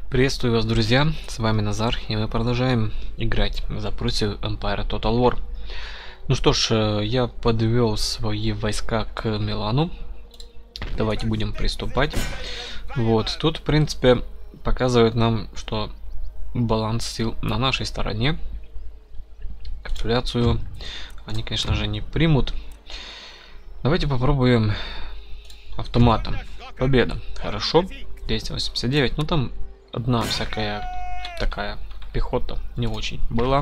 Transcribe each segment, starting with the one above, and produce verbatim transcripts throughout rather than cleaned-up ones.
Приветствую вас, друзья, с вами Назар, и мы продолжаем играть за Пруссию Empire Total War. Ну что ж, я подвел свои войска к Милану. Давайте будем приступать. Вот, тут, в принципе, показывает нам, что баланс сил на нашей стороне. Капитуляцию они, конечно же, не примут. Давайте попробуем автоматом. Победа. Хорошо. двести восемьдесят девять. Ну там одна всякая такая пехота не очень была.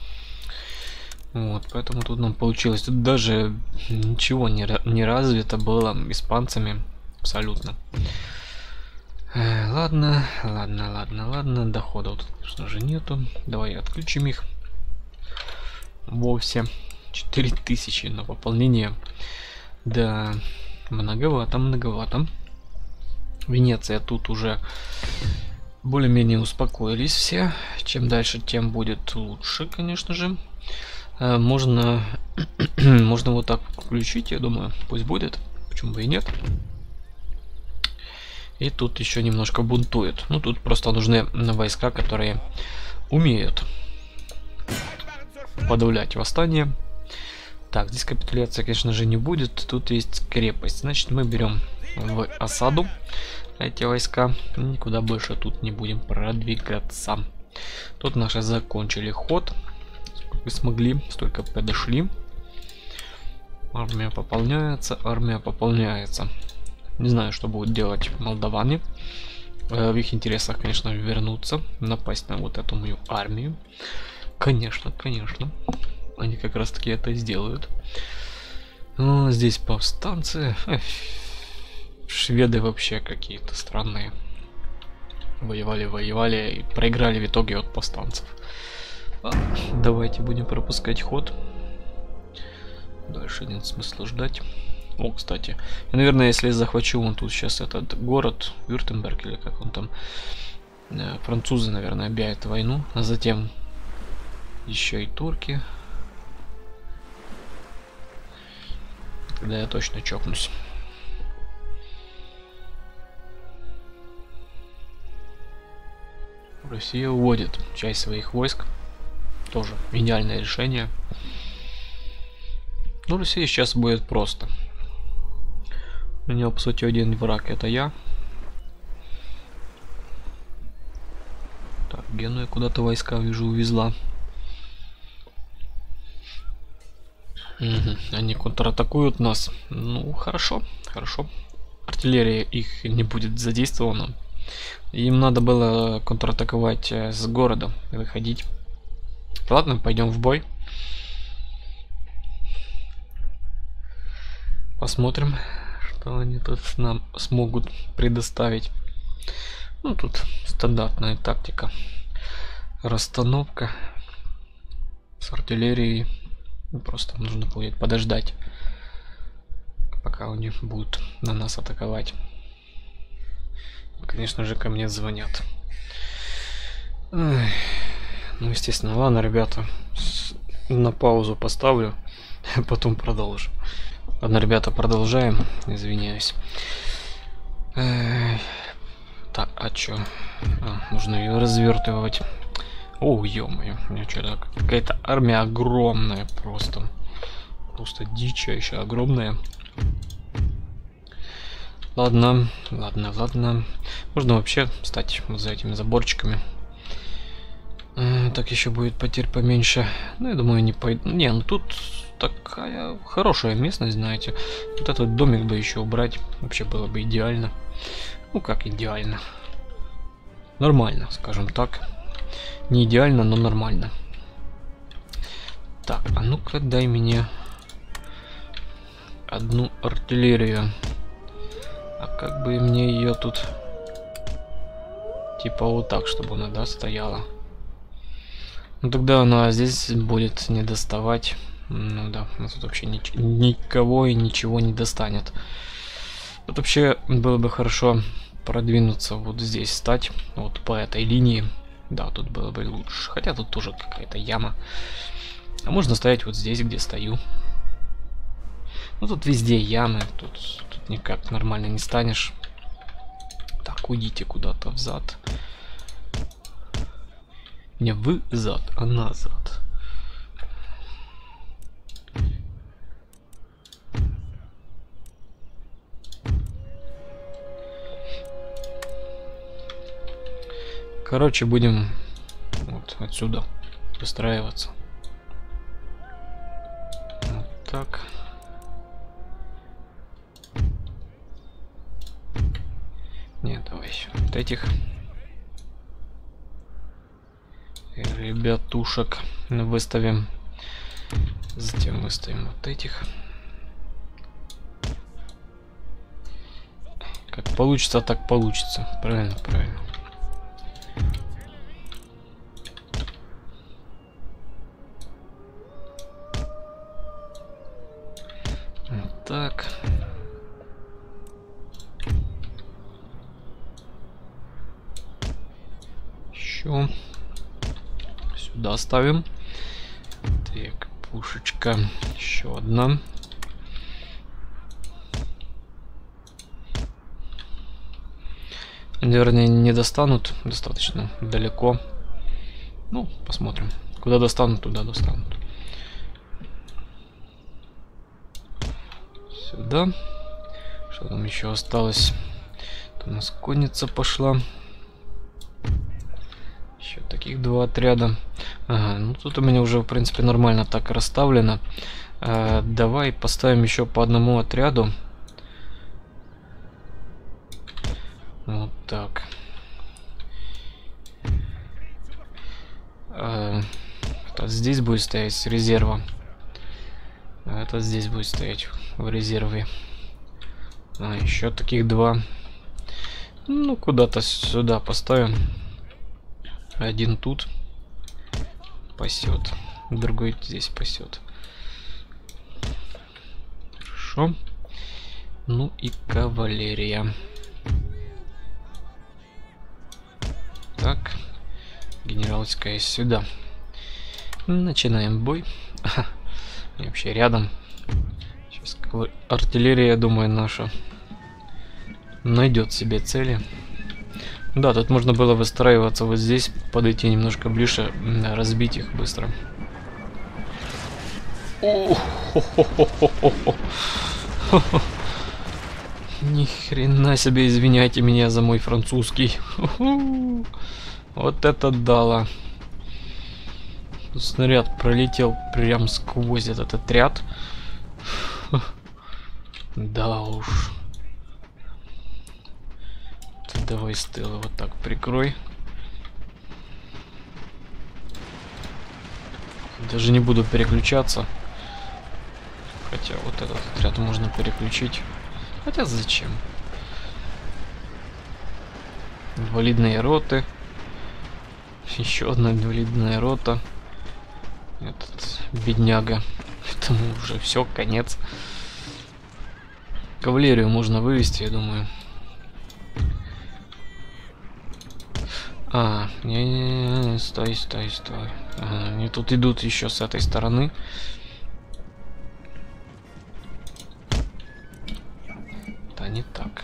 Вот, поэтому тут нам получилось. Тут даже ничего не, не развито было испанцами. Абсолютно. Э, ладно, ладно, ладно, ладно. Доходов тут, конечно же, нету. Давай отключим их. Вовсе. четыре тысячи на пополнение. Да, многовато, многовато. Венеция тут уже более-менее успокоились все. Чем дальше, тем будет лучше, конечно же. Э, можно, можно вот так включить, я думаю, пусть будет. Почему бы и нет. И тут еще немножко бунтует. Ну, тут просто нужны войска, которые умеют подавлять восстание. Так, здесь капитуляция, конечно же, не будет. Тут есть крепость. Значит, мы берем в осаду эти войска. Никуда больше тут не будем продвигаться. Тут наши закончили ход. Сколько смогли, столько подошли. Армия пополняется, армия пополняется. Не знаю, что будут делать молдаване. В их интересах, конечно, вернуться, напасть на вот эту мою армию. Конечно, конечно. Они как раз таки это сделают. Но здесь повстанцы. Эх, шведы вообще какие-то странные. Воевали, воевали и проиграли в итоге от повстанцев. А, давайте будем пропускать ход. Дальше нет смысла ждать. О, кстати. Я, наверное, если я захвачу вон тут сейчас этот город, Вюртемберг или как он там, французы, наверное, объявят войну, а затем еще и турки. Тогда я точно чокнусь. Россия уводит часть своих войск. Тоже идеальное решение. Ну, Россия сейчас будет просто. У нее, по сути, один враг, это я. Так, Генуя куда-то войска, вижу, увезла. Угу. Они контратакуют нас. Ну, хорошо, хорошо. Артиллерия их не будет задействована. Им надо было контратаковать с города, выходить. Ладно, пойдем в бой. Посмотрим, что они тут нам смогут предоставить. Ну, тут стандартная тактика. Расстановка с артиллерией. Просто нужно будет подождать, пока они будут на нас атаковать. Конечно же, ко мне звонят. Ой. Ну, естественно, ладно, ребята, на паузу поставлю, потом продолжу. Ладно, ребята, продолжаем. Извиняюсь. Эй. Так, а чё? А, нужно ее развертывать. О, ё-моё, у меня что-то какая-то армия огромная просто. Просто дичайше огромная. Ладно, ладно, ладно. Можно вообще встать вот за этими заборчиками. Э, так еще будет потерь поменьше. Ну, я думаю, не пойду. Не, ну тут такая хорошая местность, знаете. Вот этот домик бы еще убрать. Вообще было бы идеально. Ну, как идеально. Нормально, скажем так. Не идеально, но нормально. Так, а ну-ка дай мне одну артиллерию. А как бы мне ее тут типа вот так, чтобы она, да, стояла. Ну тогда она здесь будет не доставать. Ну да, у нас тут вообще ни никого и ничего не достанет. Тут вообще было бы хорошо продвинуться вот здесь, стать вот по этой линии. Да, тут было бы лучше. Хотя тут тоже какая-то яма. А можно стоять вот здесь, где стою. Ну тут везде ямы. Тут, тут никак нормально не станешь. Так, уйдите куда-то взад. Не взад, а назад. Короче, будем вот отсюда выстраиваться. Вот так. Нет, давай еще вот этих ребятушек выставим. Затем выставим вот этих. Как получится, так получится. Правильно, правильно. Вот так. Еще сюда ставим. Так, пушечка. Еще одна. Наверное, не достанут достаточно далеко. Ну, посмотрим. Куда достанут, туда достанут. Сюда. Что там еще осталось? Тут у нас конница пошла. Еще таких два отряда. Ага, ну тут у меня уже, в принципе, нормально так расставлено. А, давай поставим еще по одному отряду. Вот так. А, это здесь будет стоять с резерва. А это здесь будет стоять в резерве. А, еще таких два. Ну, куда-то сюда поставим. Один тут пасет, другой здесь пасет. Хорошо. Ну и кавалерия. Так, генеральская сюда. Начинаем бой. И вообще рядом. Сейчас артиллерия, я думаю, наша найдет себе цели. Да, тут можно было выстраиваться вот здесь, подойти немножко ближе, разбить их быстро. Ни хрена себе, извиняйте меня за мой французский. Вот это дало. Снаряд пролетел прям сквозь этот отряд. Да уж. Ты давай с тыла вот так прикрой. Даже не буду переключаться. Хотя вот этот отряд можно переключить. Хотя зачем? Инвалидные роты. Еще одна инвалидная рота. Этот бедняга. Этому уже все, конец. Кавалерию можно вывести, я думаю. А, не-не-не, стой, стой, стой. Ага, они тут идут еще с этой стороны. Да не так.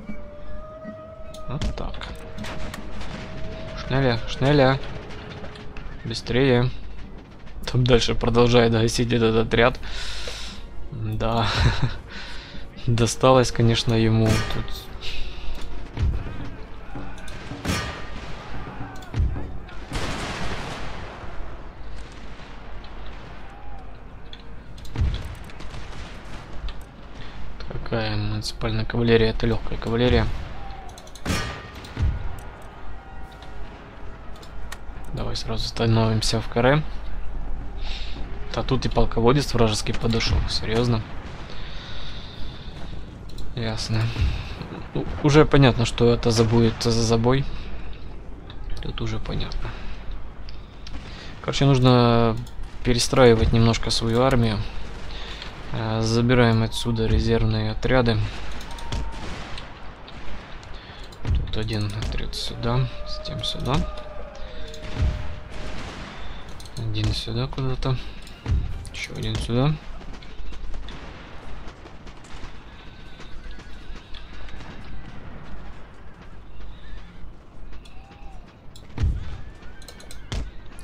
Вот так. Шнеля, шнеля. Быстрее. Там дальше продолжает гасить этот отряд. Да. Досталось, конечно, ему тут. Какая муниципальная кавалерия? Это легкая кавалерия. Давай сразу становимся в каре. А тут и полководец вражеский подошел. Серьезно? Ясно. Ну, уже понятно, что это забудет за забой. Тут уже понятно. Короче, нужно перестраивать немножко свою армию. Забираем отсюда резервные отряды. Тут один отряд сюда, затем сюда. Один сюда куда-то. Еще один сюда.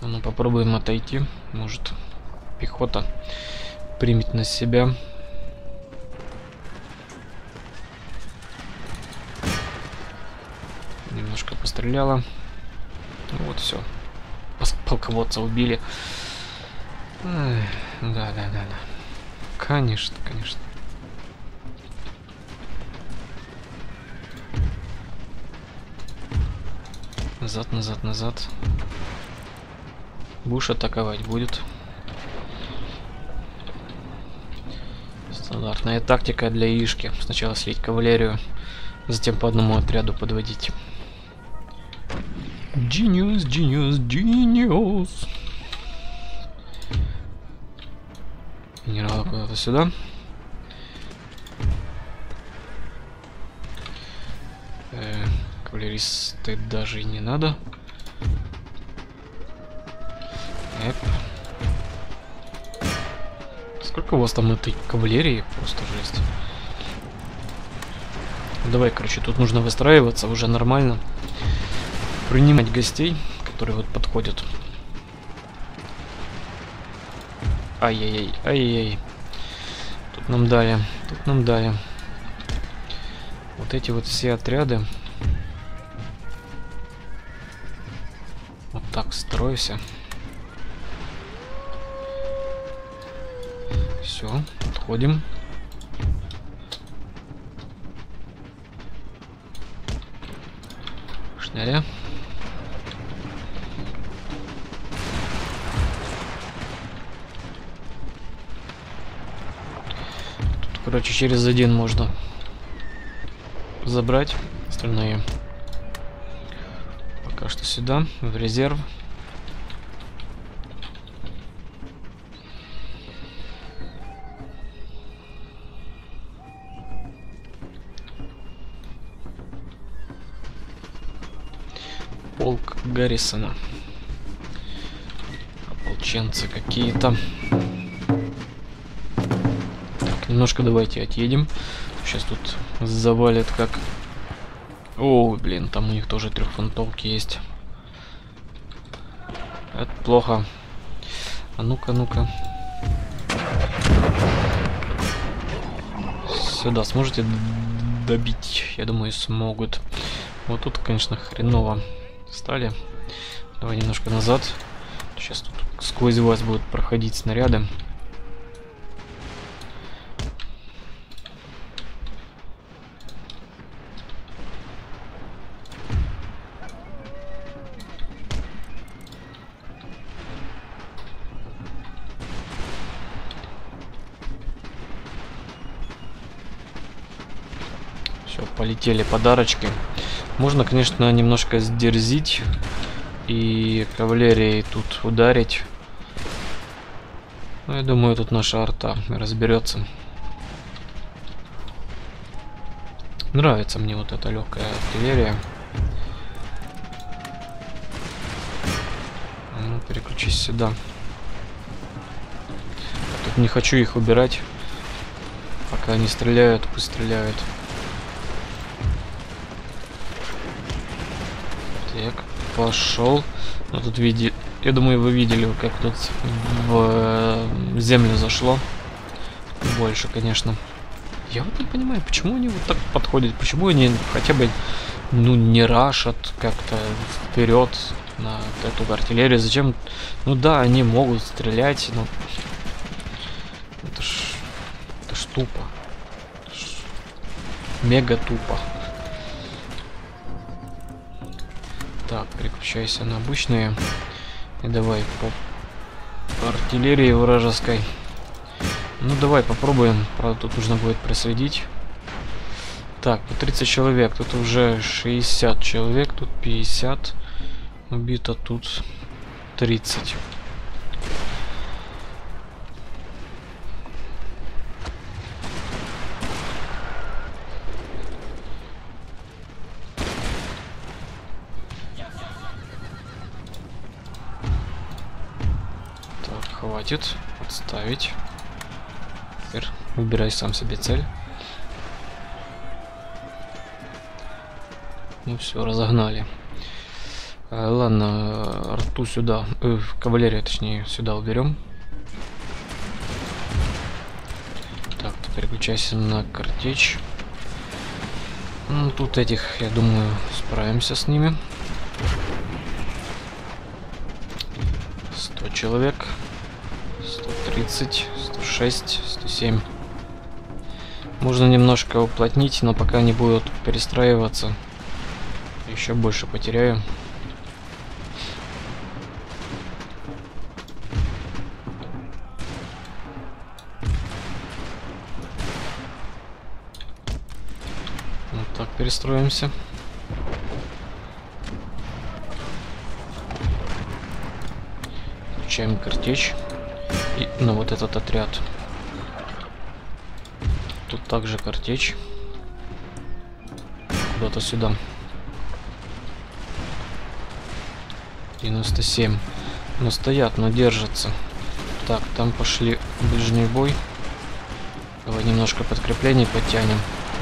Ну, попробуем отойти. Может, пехота примет на себя. Немножко постреляла. Вот, все. Полководца убили. Ай, да, да, да, да. Конечно, конечно. Назад, назад, назад. Буш атаковать будет. Стандартная тактика для яишки. Сначала слить кавалерию, затем по одному отряду подводить. Genius, genius, genius. Генерала куда-то сюда. Э, кавалеристы даже и не надо. Эп. Сколько у вас там этой кавалерии? Просто жесть. Давай, короче, тут нужно выстраиваться уже нормально. Принимать гостей, которые вот подходят. Ай-яй-яй, ай-яй-яй. Тут нам дали, тут нам дали. Вот эти вот все отряды. Вот так стройся. Все, подходим. Шныря. Тут, короче, через один можно забрать. Остальные пока что сюда, в резерв. Полк Гаррисона. Ополченцы какие-то. Так, немножко давайте отъедем. Сейчас тут завалит как... О, блин, там у них тоже трехфронтовки есть. Это плохо. А ну-ка, ну-ка. Сюда сможете добить? Я думаю, смогут. Вот тут, конечно, хреново стали. Давай немножко назад. Сейчас тут сквозь вас будут проходить снаряды. Все, полетели подарочки. Можно, конечно, немножко сдерзить и кавалерией тут ударить. Но я думаю, тут наша арта разберется. Нравится мне вот эта легкая артиллерия. Ну, переключись сюда. Тут не хочу их убирать. Пока они стреляют, пусть стреляют. Так, пошел. Ну, тут види... Я думаю, вы видели, как тут в землю зашло. Больше, конечно. Я вот не понимаю, почему они вот так подходят. Почему они хотя бы, ну, не рашат как-то вперед на эту артиллерию. Зачем? Ну да, они могут стрелять, но... Это ж... Это ж тупо. Это ж... Мега тупо. Так, переключайся на обычные. И давай по артиллерии вражеской. Ну давай попробуем. Правда, тут нужно будет проследить. Так, по тридцать человек. Тут уже шестьдесят человек. Тут пятьдесят. Убито тут тридцать. Хватит. Отставить. Теперь выбирай сам себе цель. Ну все, разогнали. А, ладно, арту сюда, э, кавалерию точнее сюда уберем. Так, ты переключайся на картечь. Ну, тут этих, я думаю, справимся с ними. сто человек. сто тридцать, сто шесть, сто семь. Можно немножко уплотнить, но пока они будут перестраиваться, еще больше потеряю. Вот так перестроимся. Включаем картечь. И на вот этот отряд. Тут также картечь. Куда-то сюда. девяносто семь. Но стоят, но держатся. Так, там пошли ближний бой. Давай немножко подкреплений подтянем.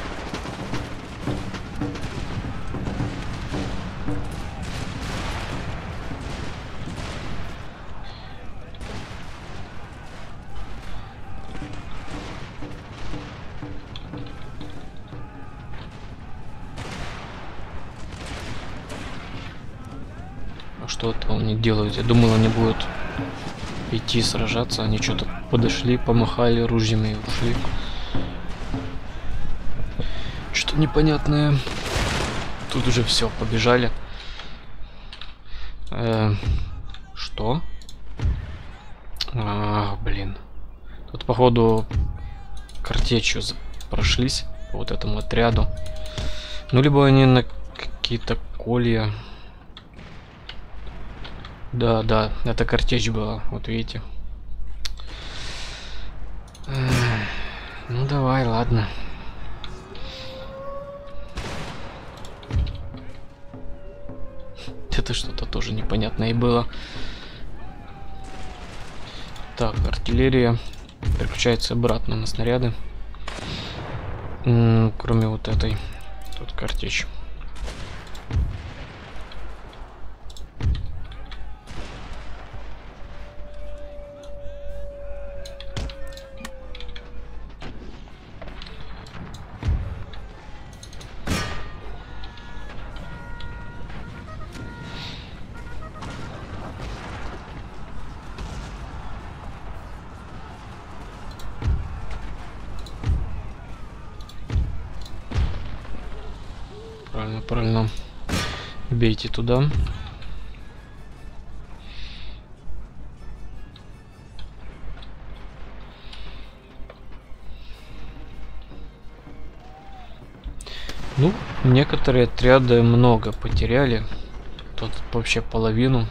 Что-то они делают. Я думал, они будут идти сражаться. Они что-то подошли, помахали ружьями и ушли. Что-то непонятное. Тут уже все, побежали. Э, что? А, блин. Тут, походу, картечью прошлись по вот этому отряду. Ну, либо они на какие-то колья. Да, да, это картечь была, вот видите. Ну давай, ладно. Это что-то тоже непонятное и было. Так, артиллерия переключается обратно на снаряды. М-м, кроме вот этой. Тут картечь. Правильно, правильно. Бейте туда. Ну, некоторые отряды много потеряли. Тут вообще половину.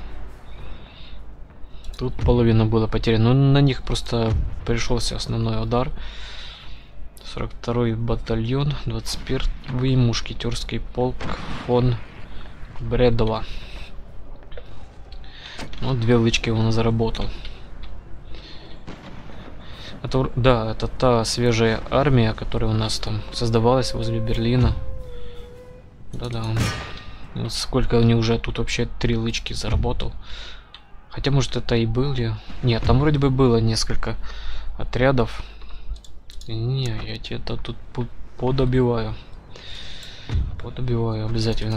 Тут половина была потеряна. Но на них просто пришелся основной удар. сорок второй батальон, двадцать первый мушкетерский полк фон Бредова. Ну, две лычки он заработал. Это, да, это та свежая армия, которая у нас там создавалась возле Берлина. Да-да. Вот сколько они уже тут вообще три лычки заработал. Хотя, может, это и были. Нет, там вроде бы было несколько отрядов. Не, я тебе-то тут подобиваю. Подобиваю обязательно.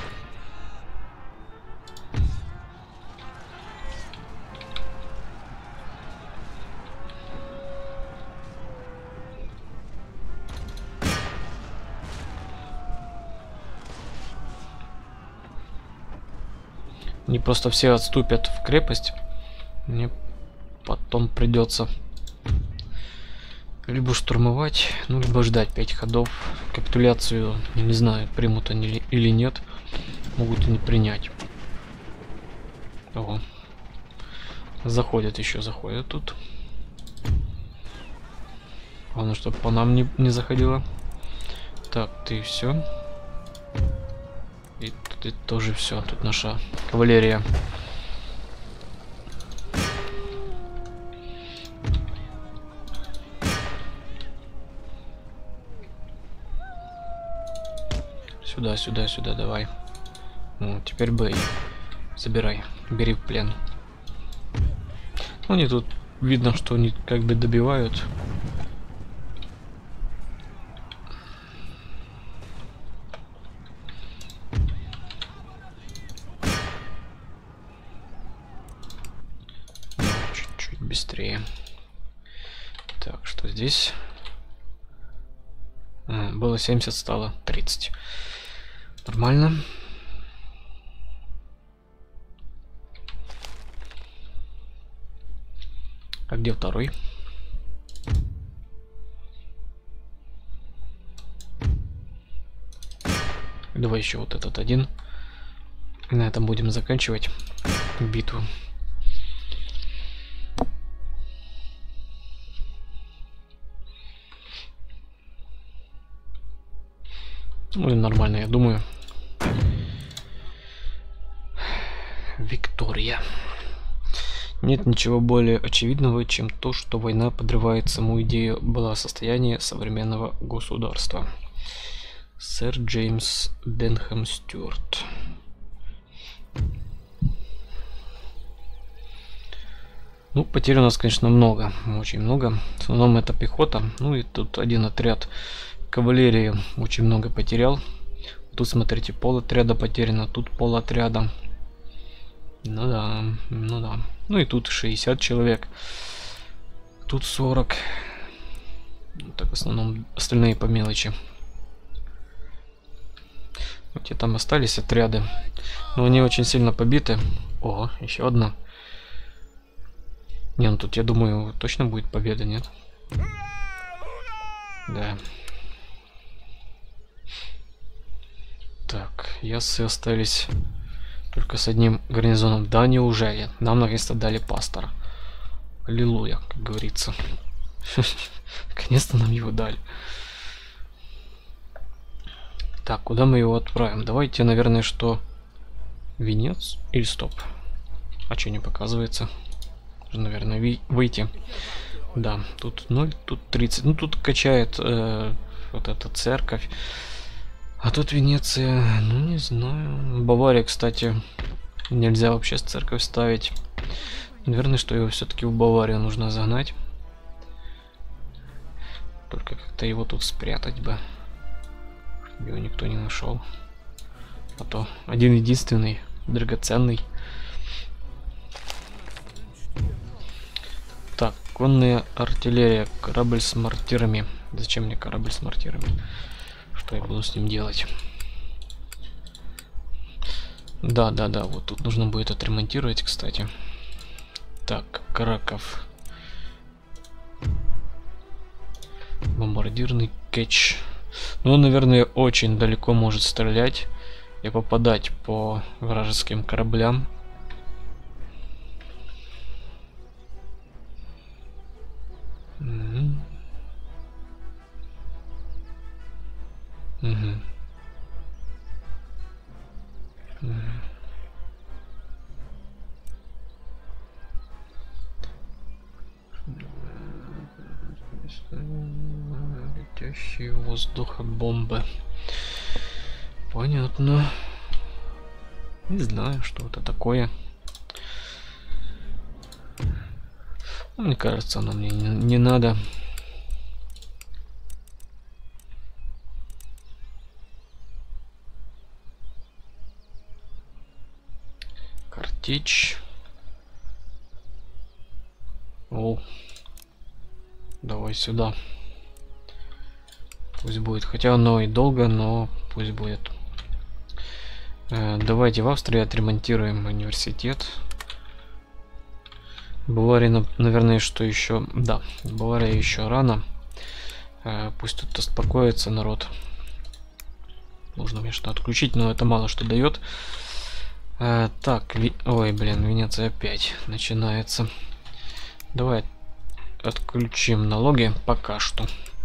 Не просто все отступят в крепость. Мне потом придется либо штурмовать, ну либо ждать пять ходов. Капитуляцию, не знаю, примут они или нет. Могут и не принять. Ого. Заходят еще, заходят тут. Главное, чтобы по нам не, не заходило. Так, ты все. И тут тоже все. Тут наша кавалерия. Сюда, сюда, сюда, давай. Ну, теперь бей. Забирай, бери в плен. Они тут видно, что они как бы добивают. Чуть-чуть быстрее. Так, что здесь? А, было семьдесят, стало тридцать. Нормально. А где второй? Давай еще вот этот один. И на этом будем заканчивать битву. Ну и нормально, я думаю. Виктория. Нет ничего более очевидного, чем то, что война подрывает саму идею благосостояния современного государства. Сэр Джеймс Бенхэм Стюарт. Ну, потерь у нас, конечно, много. Очень много. В основном это пехота. Ну и тут один отряд кавалерии очень много потерял. Тут, смотрите, пол отряда потеряно. Тут пол отряда. Ну да, ну да. Ну и тут шестьдесят человек. Тут сорок. Так, в основном остальные по мелочи. Вот и там остались отряды. Но они очень сильно побиты. Ого, еще одна. Не, ну тут, я думаю, точно будет победа, нет? Да. Так, яссы остались только с одним гарнизоном. Да, неужели? Нам наконец-то дали пастора. Аллилуйя, как говорится. Наконец-то нам его дали. Так, куда мы его отправим? Давайте, наверное, что... Венец? Или стоп? А что не показывается? Наверное, ви выйти. Да, тут ноль, тут тридцать. Ну, тут качает э, вот эта церковь. А тут Венеция, ну не знаю. Бавария, кстати, нельзя вообще с церковь ставить. Наверное, что его все-таки в Баварию нужно загнать. Только как-то его тут спрятать бы. Его никто не нашел. А то один единственный, драгоценный. Так, конная артиллерия, корабль с мортирами. Зачем мне корабль с мортирами? Что я буду с ним делать? Да, да, да, вот тут нужно будет отремонтировать, кстати. Так, Краков. Бомбардирный кетч. Ну, он, наверное, очень далеко может стрелять и попадать по вражеским кораблям. Угу. Угу. Угу. Летящие воздухобомбы. Понятно. Не знаю, что это такое. Мне кажется, оно мне не, не надо. Картечь. О, давай сюда. Пусть будет. Хотя оно и долго, но пусть будет. Э, давайте в Австрии отремонтируем университет. Бавария, наверное, что еще? Да, Бавария еще рано. Э, пусть тут успокоится народ. Нужно, конечно, отключить, но это мало что дает. Э, так, ви... ой, блин, Венеция опять начинается. Давай отключим налоги пока что.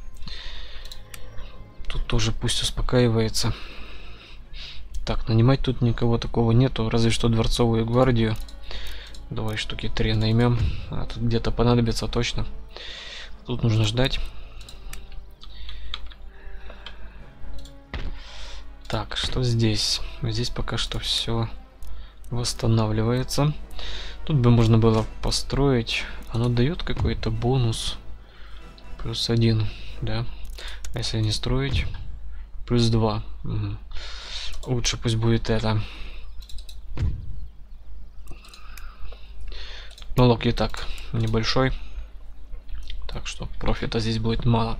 Тут тоже пусть успокаивается. Так, нанимать тут никого такого нету, разве что дворцовую гвардию. Давай штуки три наймем. А тут где-то понадобится точно. Тут нужно ждать. Так, что здесь? Здесь пока что все восстанавливается. Тут бы можно было построить. Оно дает какой-то бонус. Плюс один, да. А если не строить? Плюс два. Угу. Лучше пусть будет это. Налог и так небольшой. Так что профита здесь будет мало.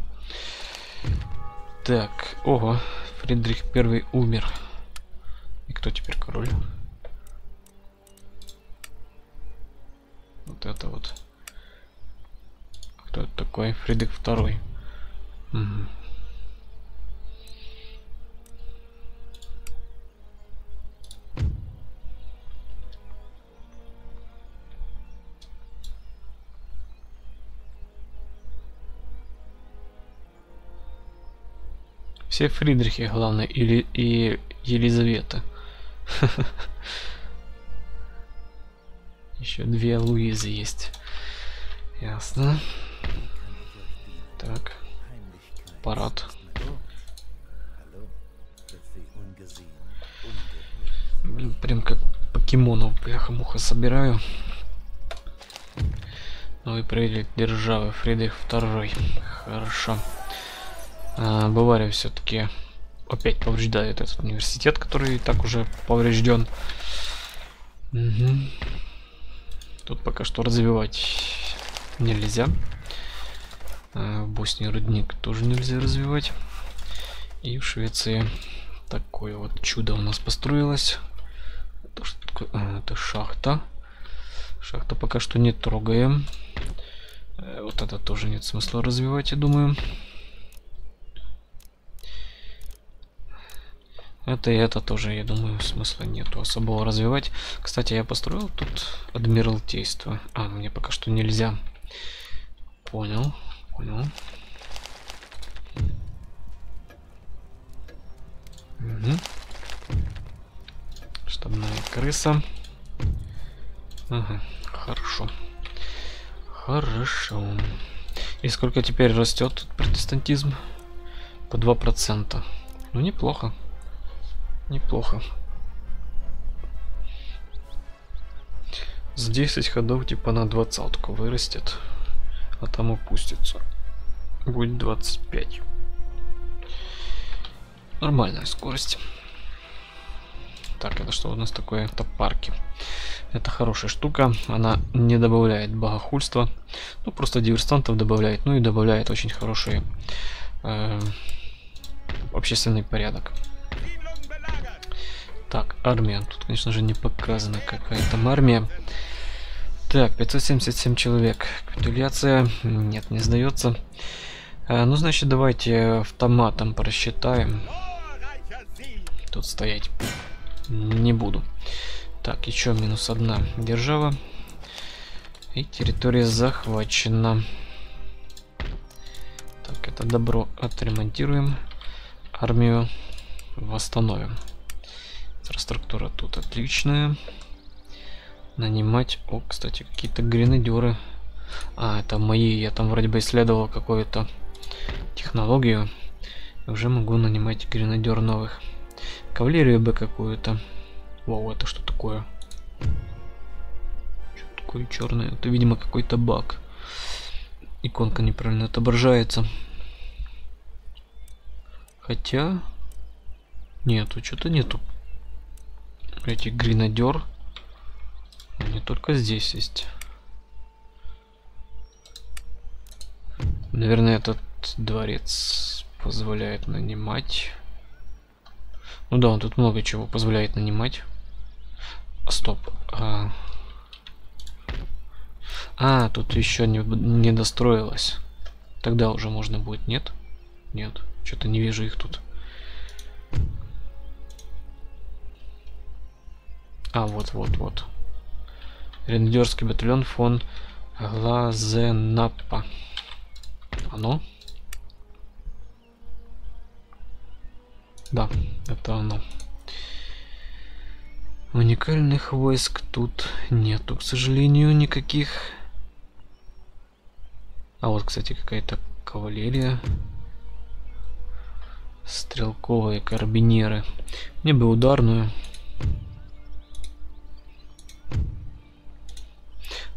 Так, ого, Фридрих Первый умер. И кто теперь король? Вот это вот. Кто это такой? Фридрих Второй. Угу. Все Фридрихи, главное, или и Елизавета. Еще две Луизы есть. Ясно. Так. Парад. Блин, прям как покемонов, бляха-муха, собираю. Новый правитель державы, Фридрих Второй. Хорошо. А, Бавария все-таки опять повреждает этот университет, который и так уже поврежден. Угу. Тут пока что развивать нельзя. А, в Боснии рудник тоже нельзя развивать. И в Швеции такое вот чудо у нас построилось. Это, что такое? А, это шахта. Шахта пока что не трогаем. А, вот это тоже нет смысла развивать, я думаю. Это и это тоже, я думаю, смысла нету особого развивать. Кстати, я построил тут адмиралтейство. А, мне пока что нельзя. Понял, понял. Угу. Штабная крыса. Ага, хорошо. Хорошо. И сколько теперь растет протестантизм? По два процента. Ну, неплохо. Неплохо. С десять ходов типа на двадцатку вырастет, а там опустится. Будет двадцать пять. Нормальная скорость. Так, это что у нас такое? Это парки. Это хорошая штука. Она не добавляет богохульства. Ну, просто диверсантов добавляет. Ну и добавляет очень хороший э, общественный порядок. Так, армия. Тут, конечно же, не показана какая там армия. Так, пятьсот семьдесят семь человек. Капитуляция. Нет, не сдается. А, ну, значит, давайте автоматом просчитаем. Тут стоять не буду. Так, еще минус одна держава. И территория захвачена. Так, это добро отремонтируем. Армию восстановим. Инфраструктура тут отличная. Нанимать. О, кстати, какие-то гренадеры. А, это мои. Я там вроде бы исследовал какую-то технологию. Уже могу нанимать гренадер новых. Кавалерию бы какую-то. Вау, это что такое? Что такое черное? Это, видимо, какой-то баг. Иконка неправильно отображается. Хотя... Нету, что-то нету. Эти гренадер. Не только здесь есть. Наверное, этот дворец позволяет нанимать. Ну да, он тут много чего позволяет нанимать. Стоп. А, а тут еще не, не достроилось. Тогда уже можно будет, нет? Нет. Что-то не вижу их тут. А, вот, вот, вот. Гренадерский батальон фон Глазенаппа. Оно? Да, это оно. Уникальных войск тут нету, к сожалению, никаких. А вот, кстати, какая-то кавалерия. Стрелковые карабинеры. Мне бы ударную.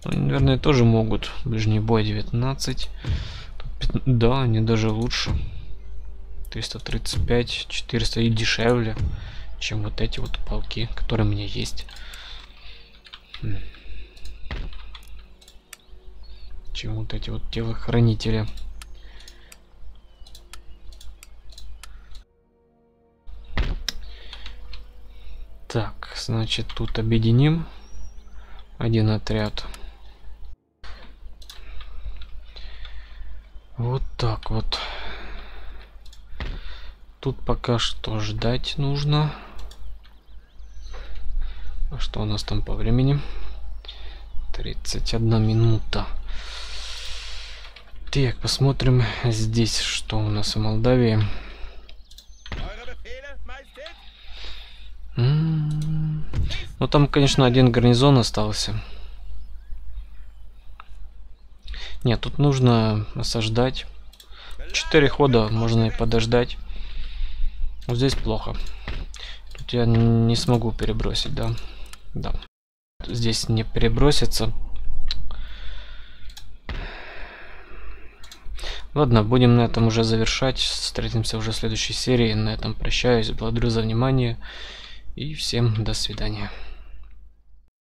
Они, наверное, тоже могут. Ближний бой девятнадцать. Да, они даже лучше. триста тридцать пять, четыреста и дешевле, чем вот эти вот полки, которые у меня есть. Чем вот эти вот телохранители. Так, значит, тут объединим один отряд. Вот так вот. Тут пока что ждать нужно. А что у нас там по времени? тридцать одна минута. Так, посмотрим здесь, что у нас в Молдавии. М-м-м. Ну там, конечно, один гарнизон остался. Нет, тут нужно осаждать. Четыре хода можно и подождать. Вот здесь плохо. Тут я не смогу перебросить, да? Да. Здесь не перебросится. Ладно, будем на этом уже завершать. Встретимся уже в следующей серии. На этом прощаюсь. Благодарю за внимание. И всем до свидания.